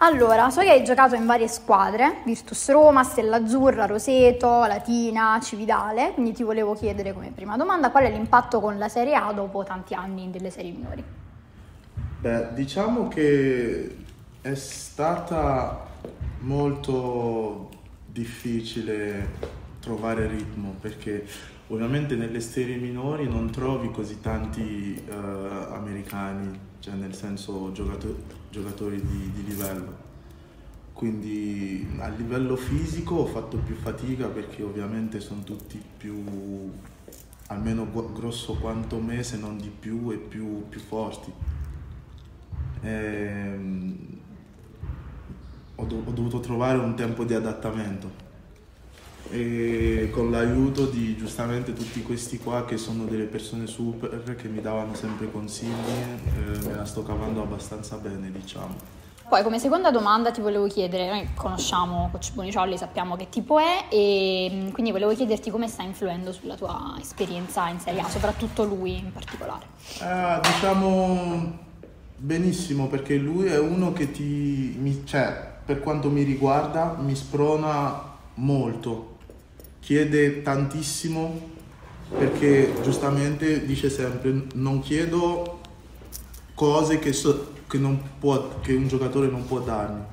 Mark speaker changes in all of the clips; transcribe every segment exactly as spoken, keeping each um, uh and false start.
Speaker 1: Allora, so che hai giocato in varie squadre, Virtus Roma, Stella Azzurra, Roseto, Latina, Cividale, quindi ti volevo chiedere come prima domanda qual è l'impatto con la Serie A dopo tanti anni delle serie minori?
Speaker 2: Beh, diciamo che è stata molto difficile trovare ritmo perché ovviamente nelle serie minori non trovi così tanti eh, americani, cioè nel senso giocato- giocatori di, di livello. Quindi a livello fisico ho fatto più fatica perché ovviamente sono tutti più, almeno gu- grosso quanto me, se non di più e più, più forti. Ehm, ho, do- ho dovuto trovare un tempo di adattamento e con l'aiuto di giustamente tutti questi qua che sono delle persone super che mi davano sempre consigli, eh, me la sto cavando abbastanza bene, diciamo.
Speaker 1: Poi come seconda domanda ti volevo chiedere, noi conosciamo Coach Boniciolli, sappiamo che tipo è e mh, quindi volevo chiederti come sta influendo sulla tua esperienza in Serie A, soprattutto lui in particolare.
Speaker 2: Eh, diciamo benissimo perché lui è uno che ti, mi- cioè, per quanto mi riguarda, mi sprona molto, chiede tantissimo perché giustamente dice sempre non chiedo cose che, so- che non può- che un giocatore non può darmi,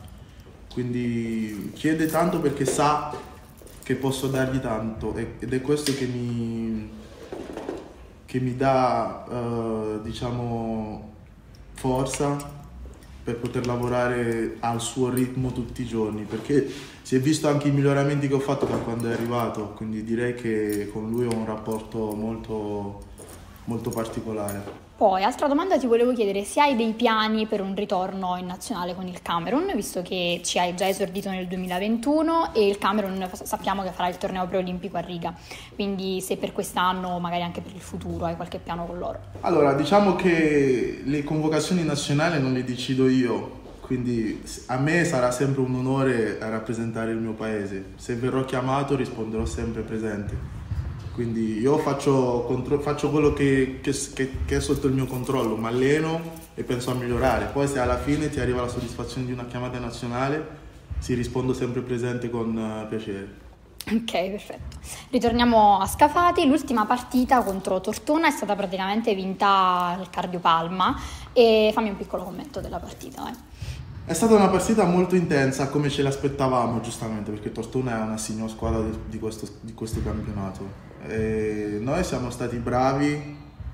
Speaker 2: quindi chiede tanto perché sa che posso dargli tanto e- ed è questo che mi, che mi dà, eh, diciamo, forza per poter lavorare al suo ritmo tutti i giorni, perché si è visto anche i miglioramenti che ho fatto da quando è arrivato, quindi direi che con lui ho un rapporto molto, molto particolare.
Speaker 1: Poi, altra domanda ti volevo chiedere se hai dei piani per un ritorno in nazionale con il Camerun, visto che ci hai già esordito nel duemilaventuno e il Camerun sappiamo che farà il torneo preolimpico a Riga, quindi se per quest'anno o magari anche per il futuro hai qualche piano con loro.
Speaker 2: Allora, diciamo che le convocazioni nazionali non le decido io, quindi a me sarà sempre un onore a rappresentare il mio paese. Se verrò chiamato risponderò sempre presente. Quindi io faccio, contro- faccio quello che, che- che- che è sotto il mio controllo, mi alleno e penso a migliorare. Poi se alla fine ti arriva la soddisfazione di una chiamata nazionale, si rispondo sempre presente con eh, piacere.
Speaker 1: Ok, perfetto. Ritorniamo a Scafati, l'ultima partita contro Tortona è stata praticamente vinta al Cardiopalma e fammi un piccolo commento della partita, vai.
Speaker 2: È stata una partita molto intensa, come ce l'aspettavamo giustamente, perché Tortona è una signora squadra di, di questo, di questo campionato. E noi siamo stati bravi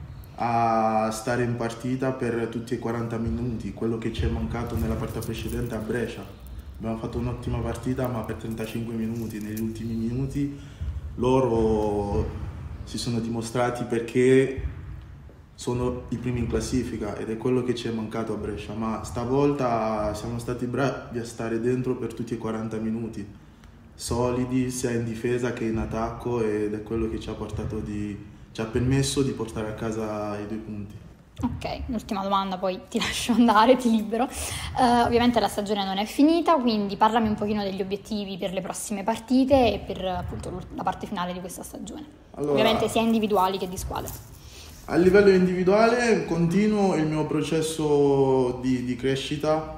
Speaker 2: a stare in partita per tutti i quaranta minuti, quello che ci è mancato nella partita precedente a Brescia. Abbiamo fatto un'ottima partita, ma per trentacinque minuti. Negli ultimi minuti loro si sono dimostrati perché sono i primi in classifica ed è quello che ci è mancato a Brescia, ma stavolta siamo stati bravi a stare dentro per tutti i quaranta minuti, solidi sia in difesa che in attacco ed è quello che ci ha portato di, ci ha permesso di portare a casa i due punti.
Speaker 1: Ok, ultima domanda, poi ti lascio andare, ti libero. Eh, ovviamente la stagione non è finita, quindi parlami un pochino degli obiettivi per le prossime partite e per appunto la parte finale di questa stagione.
Speaker 2: Allora,
Speaker 1: Ovviamente sia individuali che di squadra.
Speaker 2: a livello individuale continuo il mio processo di, di crescita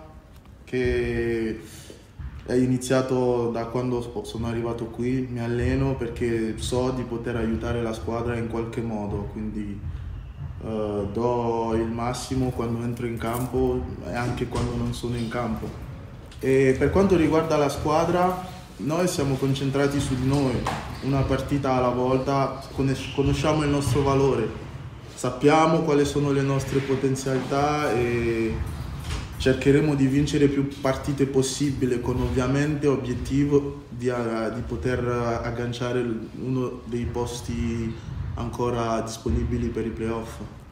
Speaker 2: che è iniziato da quando sono arrivato qui, mi alleno perché so di poter aiutare la squadra in qualche modo, quindi eh, do il massimo quando entro in campo e anche quando non sono in campo. E per quanto riguarda la squadra, noi siamo concentrati su di noi, una partita alla volta, conosciamo il nostro valore. Sappiamo quali sono le nostre potenzialità e cercheremo di vincere più partite possibile con ovviamente obiettivo di, uh, di poter uh, agganciare uno dei posti ancora disponibili per i playoff.